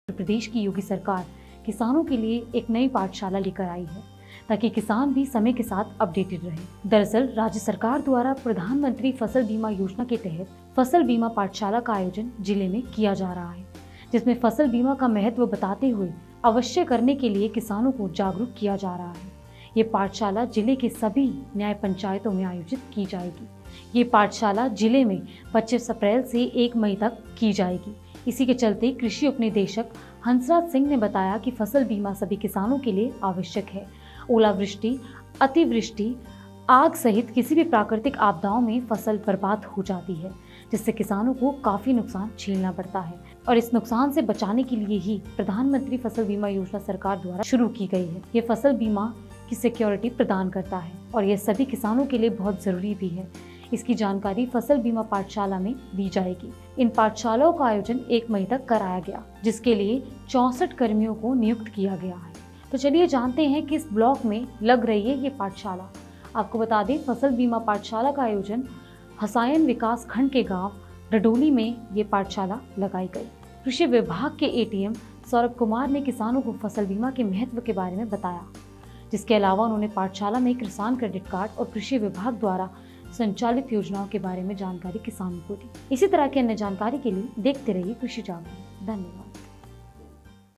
प्रदेश की योगी सरकार किसानों के लिए एक नई पाठशाला लेकर आई है ताकि किसान भी समय के साथ अपडेटेड रहे। दरअसल राज्य सरकार द्वारा प्रधानमंत्री फसल बीमा योजना के तहत फसल बीमा पाठशाला का आयोजन जिले में किया जा रहा है, जिसमें फसल बीमा का महत्व बताते हुए अवश्य करने के लिए किसानों को जागरूक किया जा रहा है। ये पाठशाला जिले के सभी न्याय पंचायतों में आयोजित की जाएगी। ये पाठशाला जिले में 25 अप्रैल से 1 मई तक की जाएगी। इसी के चलते कृषि उपनिदेशक हंसराज सिंह ने बताया कि फसल बीमा सभी किसानों के लिए आवश्यक है। ओलावृष्टि, अतिवृष्टि, आग सहित किसी भी प्राकृतिक आपदाओं में फसल बर्बाद हो जाती है, जिससे किसानों को काफी नुकसान झेलना पड़ता है और इस नुकसान से बचाने के लिए ही प्रधानमंत्री फसल बीमा योजना सरकार द्वारा शुरू की गई है। ये फसल बीमा की सिक्योरिटी प्रदान करता है और यह सभी किसानों के लिए बहुत जरूरी भी है। इसकी जानकारी फसल बीमा पाठशाला में दी जाएगी। इन पाठशालाओं का आयोजन 1 मई तक कराया गया, जिसके लिए 64 कर्मियों को नियुक्त किया गया है। तो चलिए जानते हैं किस ब्लॉक में लग रही है ये पाठशाला। आपको बता दें, फसल बीमा पाठशाला का आयोजन हसायन विकास खंड के गांव रडोली में ये पाठशाला लगाई गई। कृषि विभाग के एटीएम सौरभ कुमार ने किसानों को फसल बीमा के महत्व के बारे में बताया, जिसके अलावा उन्होंने पाठशाला में किसान क्रेडिट कार्ड और कृषि विभाग द्वारा संचालित योजनाओं के बारे में जानकारी किसानों को दी। इसी तरह की अन्य जानकारी के लिए देखते रहिए कृषि जागरण। धन्यवाद।